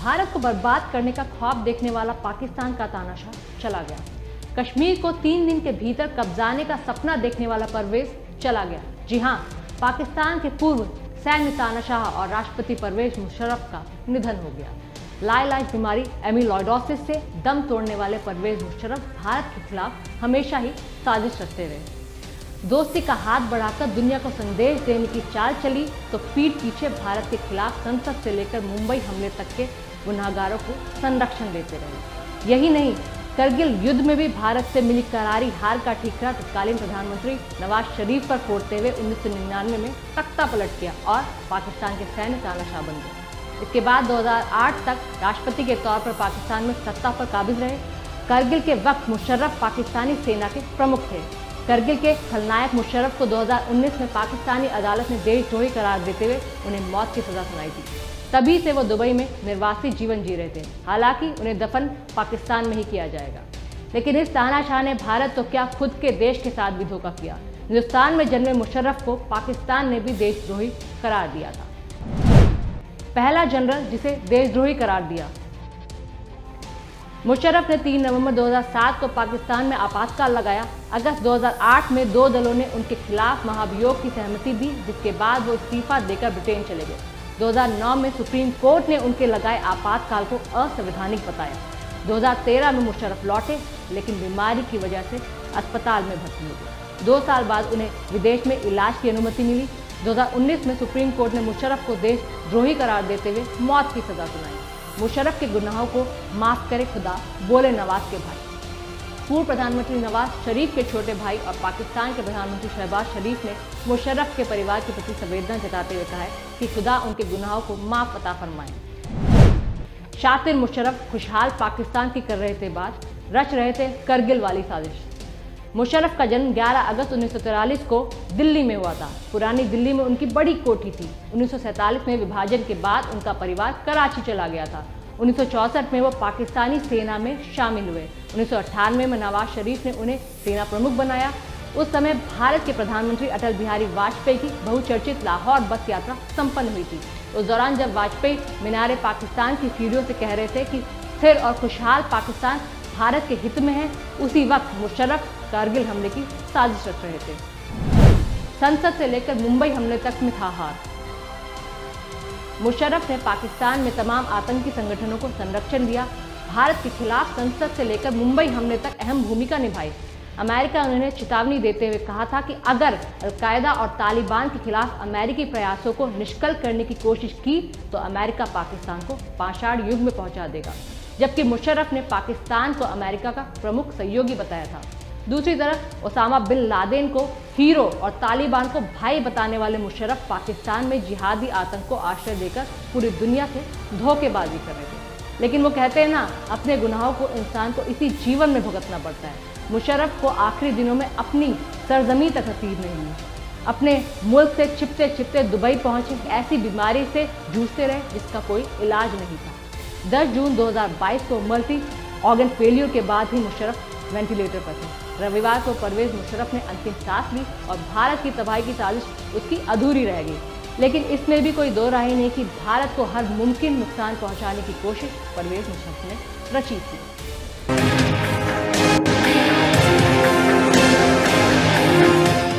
भारत को बर्बाद करने का ख्वाब देखने वाला पाकिस्तान का तानाशाह चला गया। कश्मीर को 3 दिन के भीतर कब्जाने का सपना देखने वाला परवेज चला गया। जी हां, पाकिस्तान के पूर्व सैन्य तानाशाह और राष्ट्रपति परवेज मुशर्रफ का निधन हो गया। लाइलाज बीमारी एमिलॉइडोसिस से दम तोड़ने वाले परवेज मुशर्रफ भारत के खिलाफ हमेशा ही साजिश रचते रहे। दोस्ती का हाथ बढ़ाकर दुनिया को संदेश देने की चाल चली तो पीठ पीछे भारत के खिलाफ संसद से लेकर मुंबई हमले तक के गुनाहगारों को संरक्षण देते रहे। यही नहीं, करगिल युद्ध में भी भारत से मिली करारी हार का ठीकरा तत्कालीन प्रधानमंत्री नवाज शरीफ पर फोड़ते हुए 1999 में तख्ता पलट किया और पाकिस्तान के सैन्य तानाशाह बन गए। इसके बाद 2008 तक राष्ट्रपति के तौर पर पाकिस्तान में सत्ता पर काबिज रहे। करगिल के वक्त मुशर्रफ पाकिस्तानी सेना के प्रमुख थे। करगिल के खलनायक मुशर्रफ को 2019 में पाकिस्तानी अदालत ने देशद्रोही करार देते हुए उन्हें मौत की सजा सुनाई थी। तभी से वो दुबई में निर्वासित जीवन जी रहे थे। हालांकि उन्हें दफन पाकिस्तान में ही किया जाएगा। लेकिन इस तानाशाह ने भारत तो क्या खुद के देश के साथ भी धोखा किया। हिंदुस्तान में जन्मे मुशर्रफ को पाकिस्तान ने भी देशद्रोही करार दिया था। पहला जनरल जिसे देशद्रोही करार दिया। मुशर्रफ ने 3 नवंबर 2007 को पाकिस्तान में आपातकाल लगाया। अगस्त 2008 में 2 दलों ने उनके खिलाफ महाभियोग की सहमति दी, जिसके बाद वो इस्तीफा देकर ब्रिटेन चले गए। 2009 में सुप्रीम कोर्ट ने उनके लगाए आपातकाल को असंवैधानिक बताया। 2013 में मुशर्रफ लौटे, लेकिन बीमारी की वजह से अस्पताल में भर्ती हो गए। 2 साल बाद उन्हें विदेश में इलाज की अनुमति मिली। 2019 में सुप्रीम कोर्ट ने मुशर्रफ को देशद्रोही करार देते हुए मौत की सजा सुनाई। मुशर्रफ के गुनाहों को माफ करे खुदा, बोले नवाज के भाई। पूर्व प्रधानमंत्री नवाज शरीफ के छोटे भाई और पाकिस्तान के प्रधानमंत्री शहबाज शरीफ ने मुशर्रफ के परिवार के प्रति संवेदना जताते हुए कहा है कि खुदा उनके गुनाहों को माफ अता फरमाए। शातिर मुशर्रफ खुशहाल पाकिस्तान की कर रहे थे बात, रच रहे थे करगिल वाली साजिश। मुशर्रफ का जन्म 11 अगस्त 1943 को दिल्ली में हुआ था। पुरानी दिल्ली में उनकी बड़ी कोठी थी। 1947 में विभाजन के बाद उनका परिवार कराची चला गया था। 1964 में वो पाकिस्तानी सेना में शामिल हुए। 1998 में नवाज शरीफ ने उन्हें सेना प्रमुख बनाया। उस समय भारत के प्रधानमंत्री अटल बिहारी वाजपेयी की बहुचर्चित लाहौर बस यात्रा संपन्न हुई थी। उस दौरान जब वाजपेयी मीनारे पाकिस्तान की सीढ़ियों से कह रहे थे कि स्थिर और खुशहाल पाकिस्तान भारत के हित में है, उसी वक्त मुशर्रफ कारगिल हमले की साजिश रच रहे थे। संसद से लेकर मुंबई हमले तक में था हार। मुशर्रफ ने पाकिस्तान में तमाम आतंकी संगठनों को संरक्षण दिया। भारत के खिलाफ संसद से लेकर मुंबई हमले तक अहम भूमिका निभाई। अमेरिका ने उन्हें चेतावनी देते हुए कहा था कि अगर अलकायदा और तालिबान के खिलाफ अमेरिकी प्रयासों को निष्फल करने की कोशिश की तो अमेरिका पाकिस्तान को पाषाण युग में पहुंचा देगा। जबकि मुशर्रफ ने पाकिस्तान को अमेरिका का प्रमुख सहयोगी बताया था। दूसरी तरफ ओसामा बिन लादेन को हीरो और तालिबान को भाई बताने वाले मुशर्रफ पाकिस्तान में जिहादी आतंक को आश्रय देकर पूरी दुनिया से धोखेबाजी कर रहे थे। लेकिन वो कहते हैं ना, अपने गुनाहों को इंसान को इसी जीवन में भुगतना पड़ता है। मुशर्रफ को आखिरी दिनों में अपनी सरजमी तक नसीब नहीं हुई। अपने मुल्क से छिपते छिपते दुबई पहुंचे, ऐसी बीमारी से जूझते रहे जिसका कोई इलाज नहीं था। 10 जून 2022 को मल्टी ऑर्गन फेलियर के बाद ही मुशर्रफ वेंटिलेटर पर थे। रविवार को परवेज मुशर्रफ ने अंतिम सांस ली और भारत की तबाही की साजिश उसकी अधूरी रह गई। लेकिन इसमें भी कोई दो राय नहीं कि भारत को हर मुमकिन नुकसान पहुंचाने की कोशिश परवेज मुशर्रफ ने रची थी।